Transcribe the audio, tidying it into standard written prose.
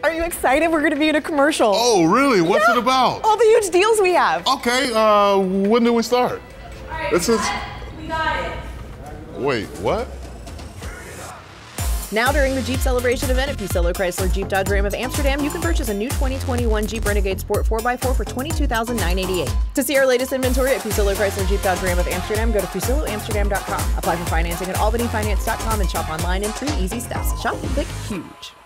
Are you excited? We're going to be in a commercial. Oh, really? What's it about? All the huge deals we have. Okay, when do we start? All right, This is... we got it. Wait, what? Now during the Jeep Celebration event at Fuccillo Chrysler Jeep Dodge Ram of Amsterdam, you can purchase a new 2021 Jeep Renegade Sport 4x4 for $22,988. To see our latest inventory at Fuccillo Chrysler Jeep Dodge Ram of Amsterdam, go to FuccilloAmsterdam.com. Apply for financing at AlbanyFinance.com and shop online in 3 easy steps. Shop, click, huge.